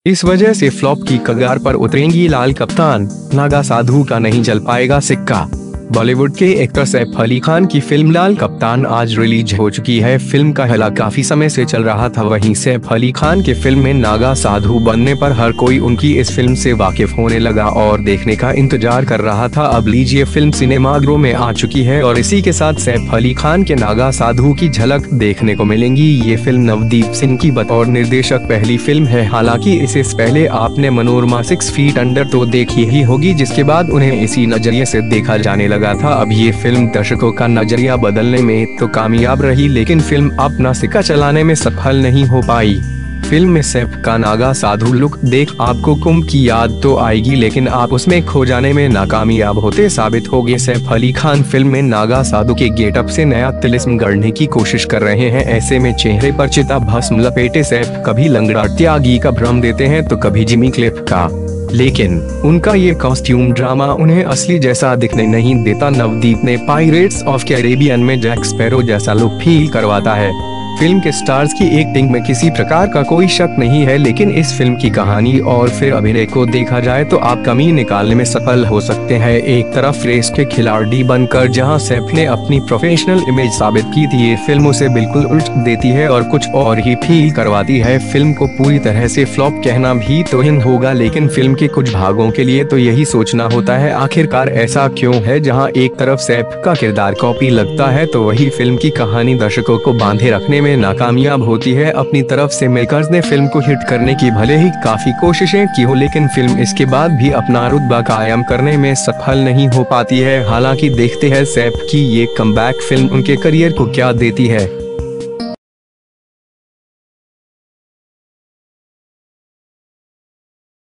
इस वजह से फ्लॉप की कगार पर उतरेंगी लाल कप्तान, नागा साधु का नहीं चल पाएगा सिक्का। बॉलीवुड के एक्टर सैफ अली खान की फिल्म लाल कप्तान आज रिलीज हो चुकी है। फिल्म का हला काफी समय से चल रहा था। वहीं सैफ अली खान के फिल्म में नागा साधु बनने पर हर कोई उनकी इस फिल्म से वाकिफ होने लगा और देखने का इंतजार कर रहा था। अब लीजिए फिल्म सिनेमाघरों में आ चुकी है और इसी के साथ सैफ अली खान के नागा साधु की झलक देखने को मिलेंगी। ये फिल्म नवदीप सिंह की बतौर निर्देशक पहली फिल्म है। हालांकि इससे पहले आपने मनोरमा 6 फीट अंडर तो देखी ही होगी, जिसके बाद उन्हें इसी नजरिए से देखा जाने लगा था। अब ये फिल्म दर्शकों का नजरिया बदलने में तो कामयाब रही, लेकिन फिल्म अपना सिक्का चलाने में सफल नहीं हो पाई। फिल्म में सैफ का नागा साधु लुक देख आपको कुंभ की याद तो आएगी, लेकिन आप उसमें खो जाने में नाकामयाब होते साबित हो गए। सैफ अली खान फिल्म में नागा साधु के गेटअप से नया तिलिस्म गढ़ने की कोशिश कर रहे हैं। ऐसे में चेहरे पर चिता भस्म लपेटे सैफ कभी लंगड़ा त्यागी का भ्रम देते हैं तो कभी जिमी क्लिफ का, लेकिन उनका ये कॉस्ट्यूम ड्रामा उन्हें असली जैसा दिखने नहीं देता। नवदीप ने पायरेट्स ऑफ कैरेबियन में जैक स्पैरो जैसा लुक फील करवाता है। फिल्म के स्टार्स की एक्टिंग में किसी प्रकार का कोई शक नहीं है, लेकिन इस फिल्म की कहानी और फिर अभिनय को देखा जाए तो आप कमी निकालने में सफल हो सकते हैं। एक तरफ रेस के खिलाड़ी बनकर जहां सैफ ने अपनी प्रोफेशनल इमेज साबित की थी, ये फिल्म उसे बिल्कुल उल्ट देती है और कुछ और ही फील करवाती है। फिल्म को पूरी तरह से फ्लॉप कहना भी तौहीन होगा, लेकिन फिल्म के कुछ भागों के लिए तो यही सोचना होता है आखिरकार ऐसा क्यों है। जहाँ एक तरफ सैफ का किरदार कॉपी लगता है तो वही फिल्म की कहानी दर्शकों को बांधे रखने में नाकामयाब होती है। अपनी तरफ से मेकर्स ने फिल्म को हिट करने की भले ही काफी कोशिशें की हो, लेकिन फिल्म इसके बाद भी अपना रुतबा कायम करने में सफल नहीं हो पाती है। हालांकि देखते हैं सैफ की ये कमबैक फिल्म उनके करियर को क्या देती है।